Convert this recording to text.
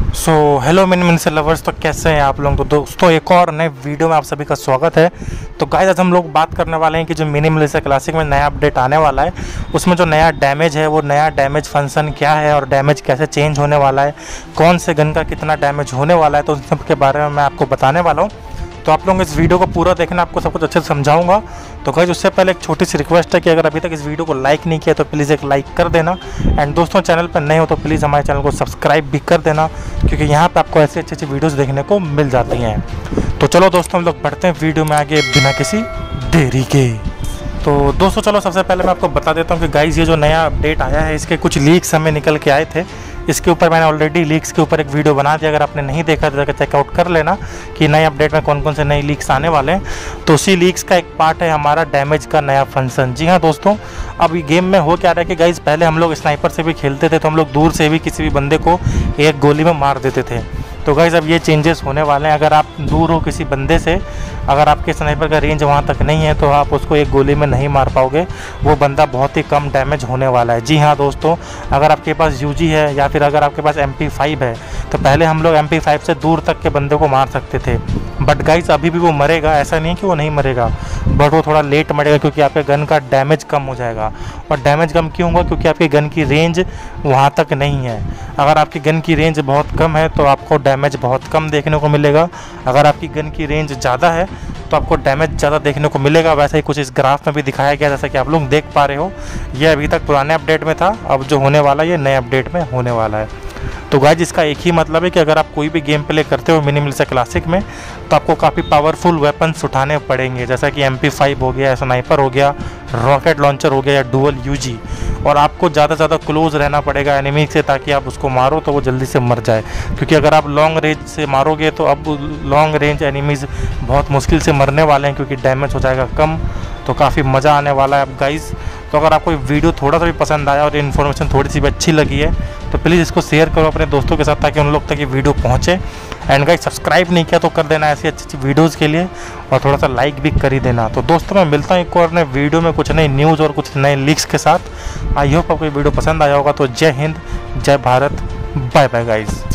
Hello mini से lovers, तो कैसे हैं आप लोग। तो दोस्तों एक और नए वीडियो में आप सभी का स्वागत है। तो गाइस आज हम लोग बात करने वाले हैं कि जो मिनी मिलिशिया क्लासिक में नया अपडेट आने वाला है, उसमें जो नया डैमेज है वो नया डैमेज फंक्शन क्या है और डैमेज कैसे चेंज होने वाला है, कौन से गन का कितना डैमेज होने वाला है, तो उन सब के बारे में मैं आपको बताने वाला हूँ। तो आप लोग इस वीडियो को पूरा देखना, आपको सब कुछ अच्छे से समझाऊंगा। तो गाइस उससे पहले एक छोटी सी रिक्वेस्ट है कि अगर अभी तक इस वीडियो को लाइक नहीं किया तो प्लीज़ एक लाइक कर देना। एंड दोस्तों चैनल पर नए हो तो प्लीज़ हमारे चैनल को सब्सक्राइब भी कर देना, क्योंकि यहाँ पे आपको ऐसी अच्छी अच्छी वीडियोस देखने को मिल जाती हैं। तो चलो दोस्तों हम लोग बढ़ते हैं वीडियो में आगे बिना किसी देरी के। तो दोस्तों चलो सबसे पहले मैं आपको बता देता हूँ कि गाइस ये जो नया अपडेट आया है इसके कुछ लीक्स हमें निकल के आए थे। इसके ऊपर मैंने ऑलरेडी लीक्स के ऊपर एक वीडियो बना दिया, अगर आपने नहीं देखा तो जाकर चेकआउट कर लेना कि नए अपडेट में कौन कौन से नए लीक्स आने वाले हैं। तो उसी लीक्स का एक पार्ट है हमारा डैमेज का नया फंक्शन। जी हाँ दोस्तों, अब गेम में हो क्या रहा है कि गाइस पहले हम लोग स्नाइपर से भी खेलते थे तो हम लोग दूर से भी किसी भी बंदे को एक गोली में मार देते थे। तो गाइस अब ये चेंजेस होने वाले हैं। अगर आप दूर हो किसी बंदे से, अगर आपके स्नाइपर का रेंज वहाँ तक नहीं है तो आप उसको एक गोली में नहीं मार पाओगे, वो बंदा बहुत ही कम डैमेज होने वाला है। जी हाँ दोस्तों, अगर आपके पास यूजी है या फिर अगर आपके पास MP5 है तो पहले हम लोग MP5 से दूर तक के बंदे को मार सकते थे। बट गाइस अभी भी वो मरेगा, ऐसा नहीं कि वो नहीं मरेगा, बट वो थोड़ा लेट मरेगा क्योंकि आपके गन का डैमेज कम हो जाएगा। और डैमेज कम क्यों होगा? क्योंकि आपकी गन की रेंज वहाँ तक नहीं है। अगर आपकी गन की रेंज बहुत कम है तो आपको डैमेज बहुत कम देखने को मिलेगा। अगर आपकी गन की रेंज ज़्यादा है तो आपको डैमेज ज़्यादा देखने को मिलेगा। वैसे ही कुछ इस ग्राफ में भी दिखाया गया, जैसा कि आप लोग देख पा रहे हो। ये अभी तक पुराने अपडेट में था, अब जो होने वाला है ये नए अपडेट में होने वाला है। तो गाइस इसका एक ही मतलब है कि अगर आप कोई भी गेम प्ले करते हो मिनी मिलिशिया क्लासिक में तो आपको काफ़ी पावरफुल वेपन्स उठाने पड़ेंगे, जैसा कि MP5 हो गया, स्नाइपर हो गया, रॉकेट लॉन्चर हो गया या डुअल UG। और आपको ज़्यादा से ज़्यादा क्लोज रहना पड़ेगा एनिमी से, ताकि आप उसको मारो तो वो जल्दी से मर जाए। क्योंकि अगर आप लॉन्ग रेंज से मारोगे तो अब लॉन्ग रेंज एनिमीज़ बहुत मुश्किल से मरने वाले हैं, क्योंकि डैमेज हो जाएगा कम। तो काफ़ी मज़ा आने वाला है अब गाइस। तो अगर आपको वीडियो थोड़ा सा भी पसंद आया और ये इन्फॉर्मेशन थोड़ी सी भी अच्छी लगी है तो प्लीज़ इसको शेयर करो अपने दोस्तों के साथ, ताकि उन लोग तक ये वीडियो पहुँचे। एंड गाइस सब्सक्राइब नहीं किया तो कर देना ऐसी अच्छी अच्छी वीडियोज़ के लिए, और थोड़ा सा लाइक भी कर ही देना। तो दोस्तों मैं मिलता हूँ एक और नए वीडियो में कुछ नई न्यूज़ और कुछ नए लीक्स के साथ। आई होप आपको ये वीडियो पसंद आया होगा। तो जय हिंद, जय भारत, बाय बाय गाइस।